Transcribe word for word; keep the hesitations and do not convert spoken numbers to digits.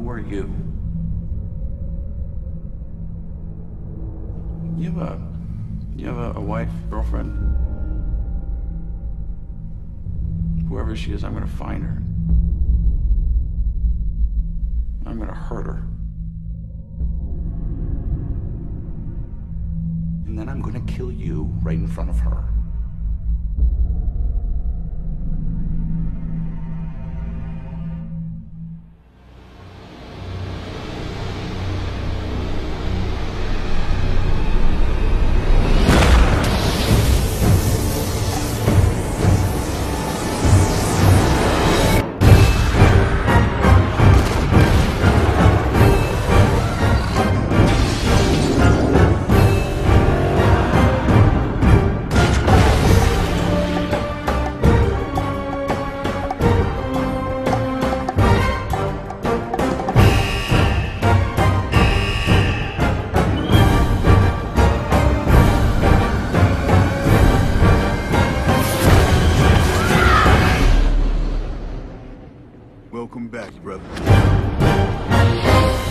Who are you? You have a... You have a, a wife, girlfriend? Whoever she is, I'm gonna find her. I'm gonna hurt her. And then I'm gonna kill you right in front of her. Welcome back, brother.